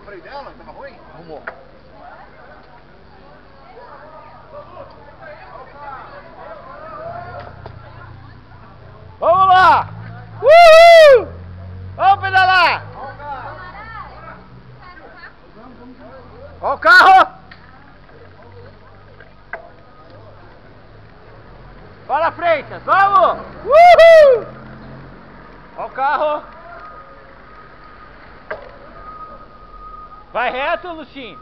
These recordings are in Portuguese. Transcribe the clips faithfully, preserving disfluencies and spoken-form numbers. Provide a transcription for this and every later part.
freio dela? Tava ruim? Arrumou. Vamos lá! Uhul! Vamos pedalar! Olha o carro! Para frente, vamos! Uhul! Olha o carro! Vai reto, Lucinho!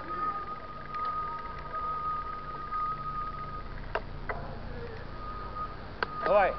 Vai!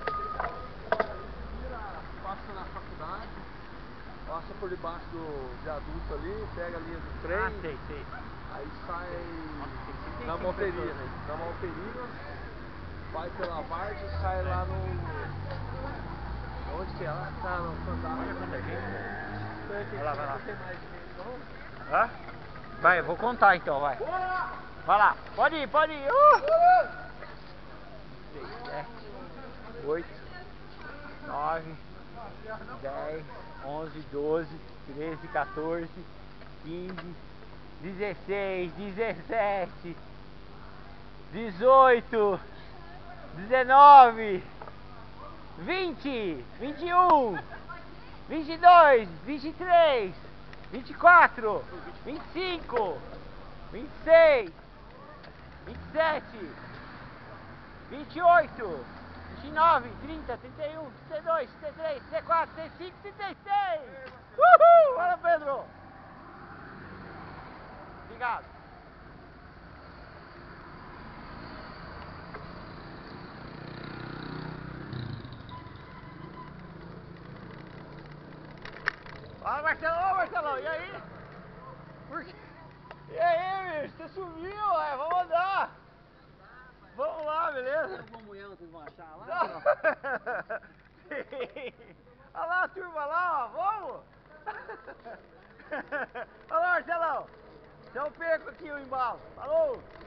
Passa na faculdade, passa por debaixo do viaduto ali, pega a linha do trem. Ah, sei, sei. Aí sai Nossa, na Malteria, na Malteria, vai pela Vargem e sai lá no... Onde que é? Lá tá no fantasma. Olha quanta gente. Vai lá, vai lá. Não tem mais gente não? Hã? Vai, eu vou contar então, vai. Vai lá, pode ir, pode ir. Uh! seis, sete, oito, nove, dez, onze, doze, treze, quatorze, quinze, dezesseis, dezessete, dezoito, dezenove, vinte, vinte e um, vinte e dois, vinte e três, vinte e quatro, vinte e cinco, vinte e seis, vinte e sete, vinte e oito, vinte e nove, trinta, trinta e um, trinta e dois, trinta e três, trinta e quatro, trinta e cinco, trinta e seis. Uhul! Bora, Pedro! Obrigado. Fala, Marcelão, Marcelão, e aí? Por quê? E aí, bicho? Você sumiu, ué? Vamos andar! Vamos lá, beleza? Tem um mulher, vocês vão achar lá? Sim. Olha lá a turma lá, ó, vamos! Olha lá, Marcelão! Se eu perco aqui o embalo, falou!